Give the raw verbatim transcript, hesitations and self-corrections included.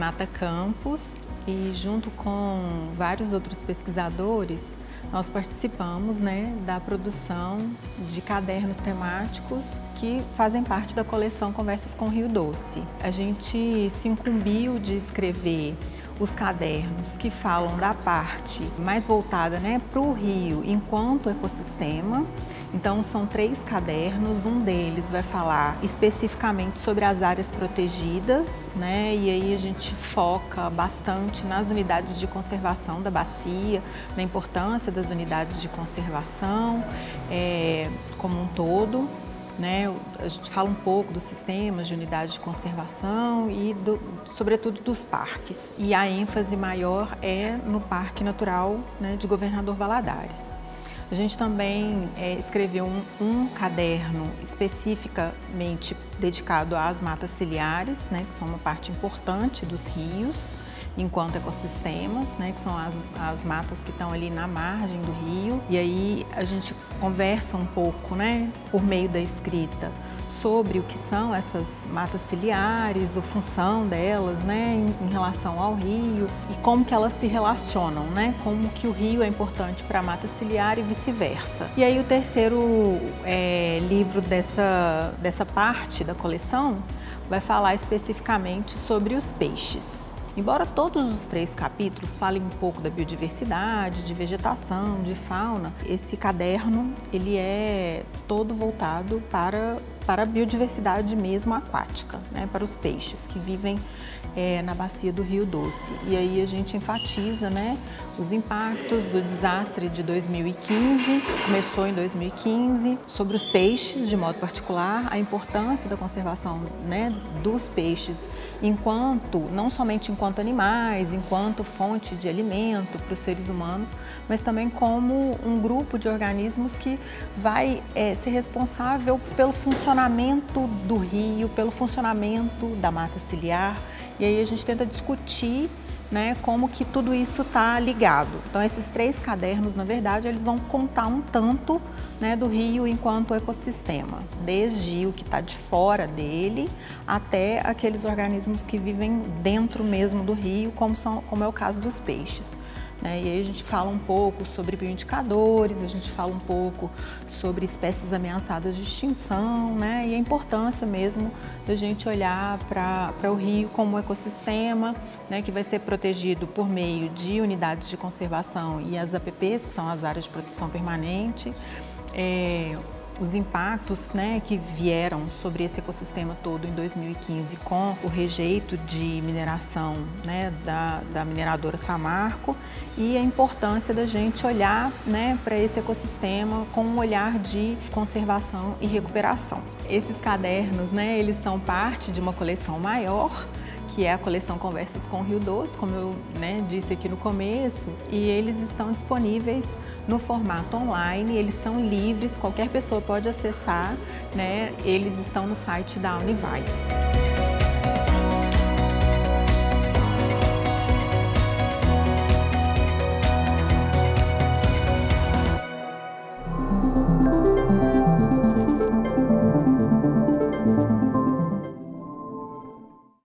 Renata Campos e junto com vários outros pesquisadores, nós participamos, né, da produção de cadernos temáticos que fazem parte da coleção Conversas com Rio Doce. A gente se incumbiu de escrever os cadernos que falam da parte mais voltada, né, para o rio enquanto ecossistema. Então são três cadernos, um deles vai falar especificamente sobre as áreas protegidas, né? E aí a gente foca bastante nas unidades de conservação da bacia, na importância das unidades de conservação é, como um todo. Né? A gente fala um pouco dos sistemas de unidade de conservação e, do, sobretudo, dos parques. E a ênfase maior é no Parque Natural, né, de Governador Valadares. A gente também é, escreveu um, um caderno especificamente dedicado às matas ciliares, né, que são uma parte importante dos rios, enquanto ecossistemas, né, que são as, as matas que estão ali na margem do rio. E aí a gente conversa um pouco, né, por meio da escrita, sobre o que são essas matas ciliares, a função delas, né, em, em relação ao rio e como que elas se relacionam, né, como que o rio é importante para a mata ciliar e vice-versa. E aí o terceiro é, livro dessa, dessa parte da coleção vai falar especificamente sobre os peixes. Embora todos os três capítulos falem um pouco da biodiversidade, de vegetação, de fauna, esse caderno ele é todo voltado para, para a biodiversidade mesmo aquática, né, para os peixes que vivem é, na bacia do Rio Doce. E aí a gente enfatiza, né, os impactos do desastre de dois mil e quinze, começou em dois mil e quinze, sobre os peixes de modo particular, a importância da conservação, né, dos peixes enquanto, não somente enquanto animais, enquanto fonte de alimento para os seres humanos, mas também como um grupo de organismos que vai é, ser responsável pelo funcionamento do rio, pelo funcionamento da mata ciliar. E aí a gente tenta discutir, né, como que tudo isso está ligado. Então esses três cadernos, na verdade, eles vão contar um tanto, né, do rio enquanto ecossistema, desde o que está de fora dele até aqueles organismos que vivem dentro mesmo do rio, como, são, como é o caso dos peixes. Né? E aí a gente fala um pouco sobre bioindicadores, a gente fala um pouco sobre espécies ameaçadas de extinção, né? E a importância mesmo da gente olhar para o rio como um ecossistema, né, que vai ser protegido por meio de unidades de conservação e as A P Ps, que são as áreas de proteção permanente. É, os impactos, né, que vieram sobre esse ecossistema todo em dois mil e quinze com o rejeito de mineração, né, da, da mineradora Samarco e a importância da gente olhar, né, para esse ecossistema com um olhar de conservação e recuperação. Esses cadernos, né, eles são parte de uma coleção maior, que é a coleção Conversas com Rio Doce, como eu, né, disse aqui no começo, e eles estão disponíveis no formato online, eles são livres, qualquer pessoa pode acessar, né, eles estão no site da Univale.